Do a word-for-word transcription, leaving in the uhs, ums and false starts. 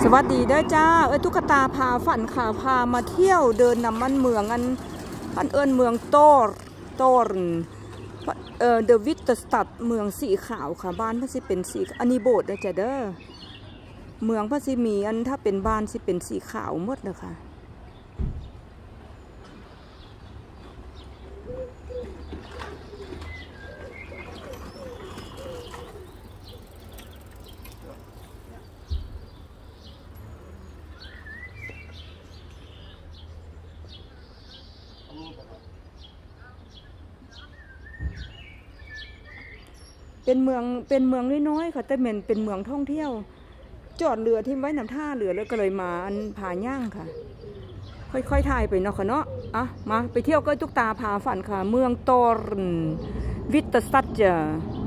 วัสดีเด้อจ้าเอ้ยตุ๊กตาพาฝันขาพามาเที่ยวเดินนำมันเมืองอันพันเอิญเมืองโตร์โตร์เอ่อเดอะวิตเตอร์สตัดเมืองสีขาวค่ะบ้านพระสิเป็นสีอันนี้โบสถ์เด้อจ้าเด้อเมืองพระสิมีอันถ้าเป็นบ้านสิเป็นสีขาวหมดเลยค่ะเป็นเมืองเป็นเมืองน้อยๆค่ะแต่เป็นเป็นเมืองท่องเที่ยวจอดเรือที่ไว้นำท่าเรือแล้วก็เลยมาอันผาย่างค่ะค่อยๆถ่ายไปเนาะค่ะเนาะอ่ะมาไปเที่ยวก็ตุ๊กตาพาฝันค่ะเมืองโตร์วิตเตอร์สตัดจ้ะ